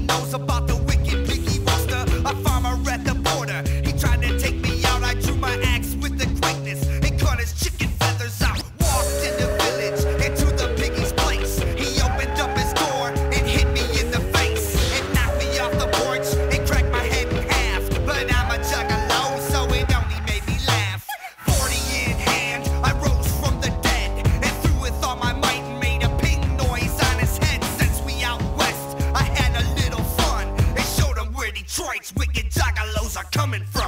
knows about the wicked piggy monster, a farmer at the border. He tried to take me out, I drew my axe with the quickness and cut his chicken feathers out. Walked in the village, into the piggy's place. He opened up his door and hit me in the face, and knocked me off the porch and cracked my head in half. But I'm a juggalo, so it only made me laugh. 40 in hand, I rose from the dead and threw with all my might and made a ping noise on his head. Since we out west, I had a little fun and showed him where Detroit's wicked juggalos are coming from.